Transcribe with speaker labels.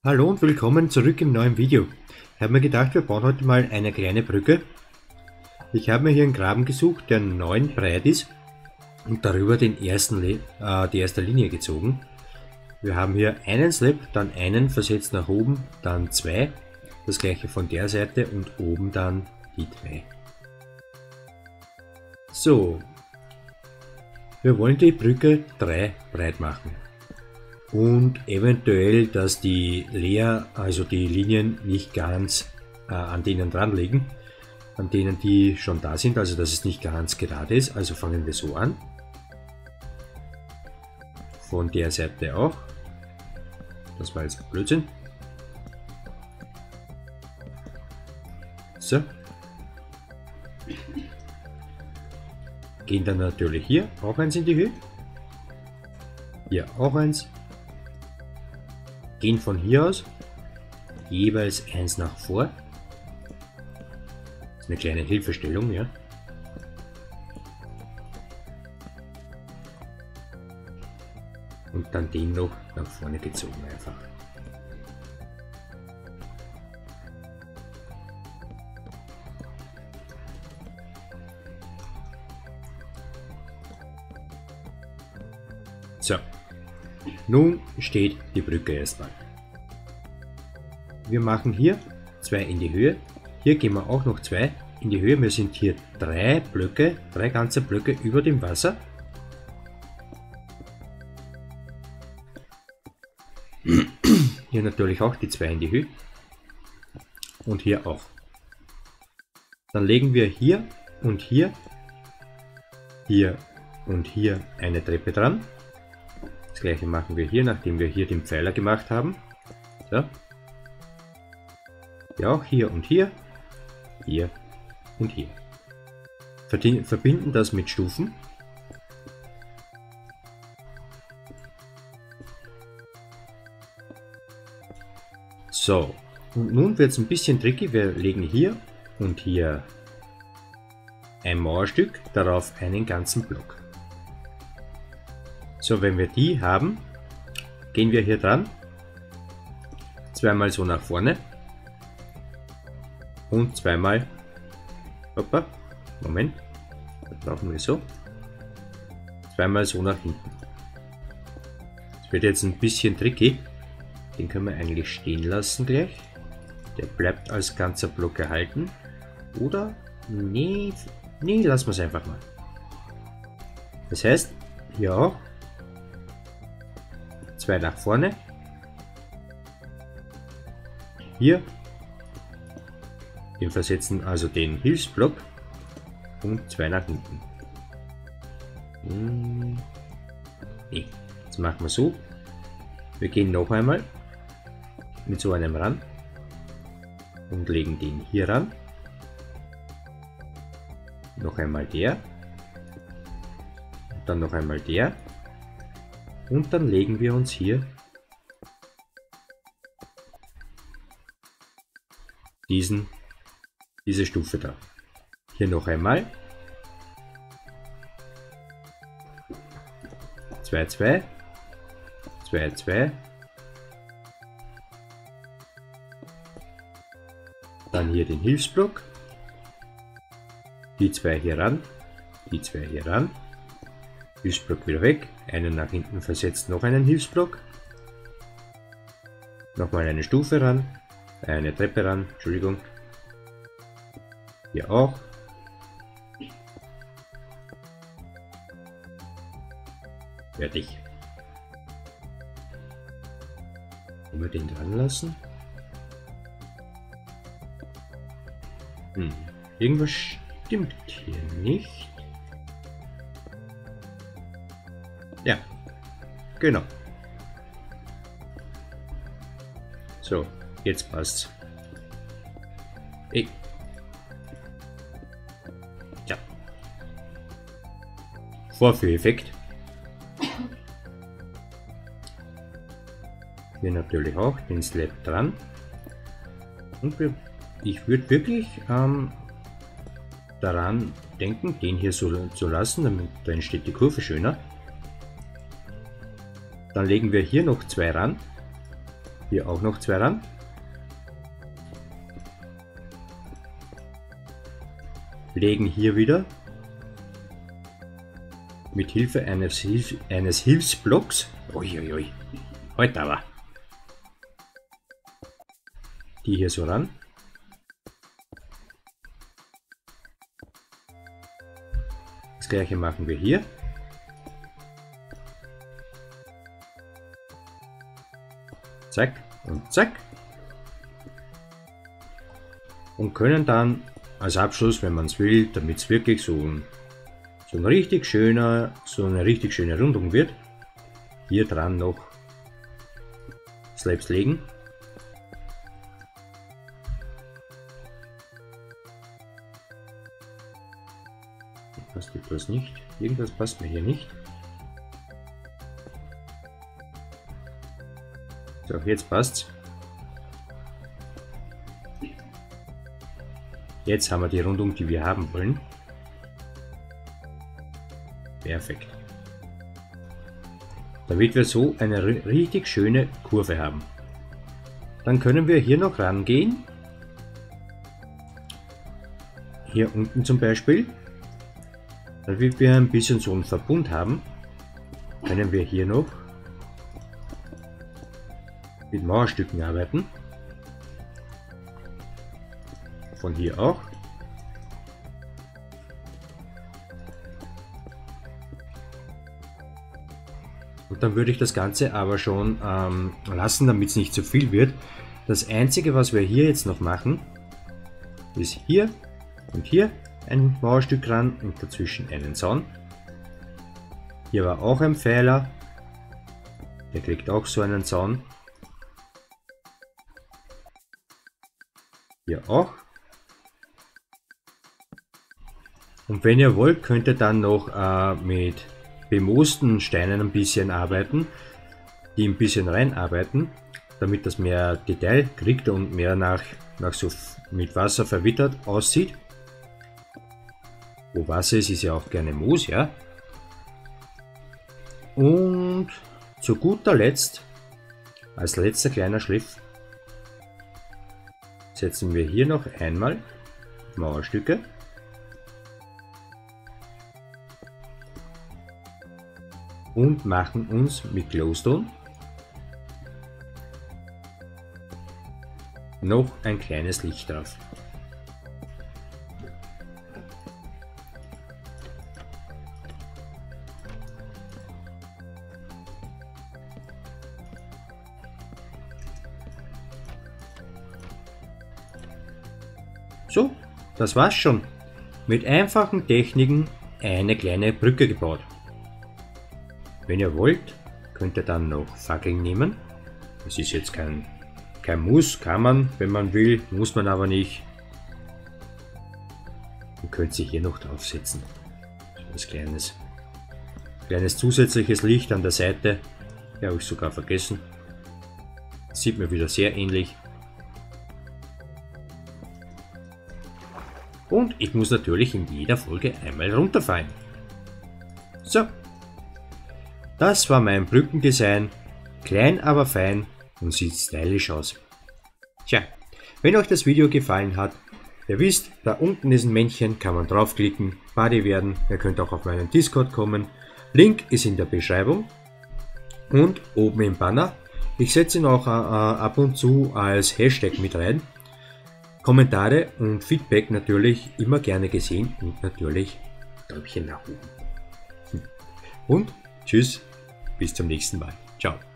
Speaker 1: Hallo und willkommen zurück im neuen Video. Ich habe mir gedacht, wir bauen heute mal eine kleine Brücke. Ich habe mir hier einen Graben gesucht, der 9 breit ist und darüber die erste Linie gezogen. Wir haben hier einen Slab, dann einen versetzt nach oben, dann 2, das gleiche von der Seite und oben dann die 2. So, wir wollen die Brücke 3 breit machen. Und eventuell, dass die Linien nicht ganz an denen dran liegen, an denen die schon da sind, also dass es nicht ganz gerade ist. Also fangen wir so an. Von der Seite auch. Das war jetzt Blödsinn. So. Gehen dann natürlich hier auch eins in die Höhe. Hier auch eins. Gehen von hier aus jeweils eins nach vor. Das ist eine kleine Hilfestellung, ja. Und dann den noch nach vorne gezogen einfach. So. Nun steht die Brücke erstmal. Wir machen hier 2 in die Höhe. Hier gehen wir auch noch 2 in die Höhe. Wir sind hier 3 ganze Blöcke über dem Wasser. Hier natürlich auch die 2 in die Höhe. Und hier auch. Dann legen wir hier und hier und hier eine Treppe dran. Das gleiche machen wir hier, nachdem wir hier den Pfeiler gemacht haben. So. Ja, auch hier und hier und hier. Verbinden das mit Stufen. So, und nun wird es ein bisschen tricky. Wir legen hier und hier ein Mauerstück, darauf einen ganzen Block. So, wenn wir die haben, gehen wir hier dran, zweimal so nach vorne und zweimal, hoppa, Moment, das brauchen wir so, zweimal so nach hinten. Das wird jetzt ein bisschen tricky, den können wir eigentlich stehen lassen gleich, der bleibt als ganzer Block erhalten, oder, nee, lassen wir es einfach mal. Das heißt, hier auch, 2 nach vorne, hier, den versetzen, also den Hilfsblock und 2 nach hinten. Nee, jetzt machen wir so, wir gehen noch einmal mit so einem ran und legen den hier ran, noch einmal der, und dann noch einmal der. Und dann legen wir uns hier diese Stufe da. Hier noch einmal 2, 2, 2, 2. Dann hier den Hilfsblock. Die 2 hier ran, die 2 hier ran. Hilfsblock wieder weg, einen nach hinten versetzt, noch einen Hilfsblock, nochmal eine Stufe ran, eine Treppe ran, Entschuldigung, hier auch, fertig. Wollen wir den dran lassen? Irgendwas stimmt hier nicht. Ja, genau. So, jetzt passt's. Ja. Vorführeffekt. Hier natürlich auch den Slab dran. Und ich würde wirklich daran denken, den hier so zu lassen, damit da entsteht die Kurve schöner. Dann legen wir hier noch 2 ran. Hier auch noch 2 ran. Legen hier wieder mit Hilfe eines Hilfsblocks, uiuiui, heute aber, die hier so ran. Das gleiche machen wir hier. Zack und zack. Und können dann als Abschluss, wenn man es will, damit es wirklich so eine richtig schöne Rundung wird, hier dran noch Slabs legen. Passt etwas nicht. Irgendwas passt mir hier nicht. So, jetzt passt's. Jetzt haben wir die Rundung, die wir haben wollen. Perfekt. Damit wir so eine richtig schöne Kurve haben. Dann können wir hier noch rangehen. Hier unten zum Beispiel. Damit wir ein bisschen so einen Verbund haben, können wir hier noch mit Mauerstücken arbeiten. Von hier auch. Und dann würde ich das Ganze aber schon lassen, damit es nicht zu viel wird. Das Einzige, was wir hier jetzt noch machen, ist hier und hier ein Mauerstück ran und dazwischen einen Zaun. Hier war auch ein Pfeiler, der kriegt auch so einen Zaun. Hier auch. Und wenn ihr wollt, könnt ihr dann noch mit bemoosten Steinen ein bisschen arbeiten, die ein bisschen reinarbeiten, damit das mehr Detail kriegt und mehr nach so mit Wasser verwittert aussieht. Wo Wasser ist, ist ja auch gerne Moos, ja. Und zu guter Letzt, als letzter kleiner Schliff, setzen wir hier noch einmal Mauerstücke. Und machen uns mit Glowstone noch ein kleines Licht drauf. So, das war's schon. Mit einfachen Techniken eine kleine Brücke gebaut. Wenn ihr wollt, könnt ihr dann noch Fackeln nehmen. Das ist jetzt kein Muss, kann man, wenn man will, muss man aber nicht. Und könnt sie hier noch draufsetzen. So ein kleines zusätzliches Licht an der Seite. Ja, habe ich sogar vergessen. Sieht mir wieder sehr ähnlich. Und ich muss natürlich in jeder Folge einmal runterfallen. So. Das war mein Brückendesign, klein aber fein und sieht stylisch aus. Tja, wenn euch das Video gefallen hat, ihr wisst, da unten ist ein Männchen, kann man draufklicken, Buddy werden, ihr könnt auch auf meinen Discord kommen, Link ist in der Beschreibung und oben im Banner. Ich setze ihn auch ab und zu als Hashtag mit rein. Kommentare und Feedback natürlich immer gerne gesehen und natürlich Däumchen nach oben. Und tschüss, bis zum nächsten Mal. Ciao.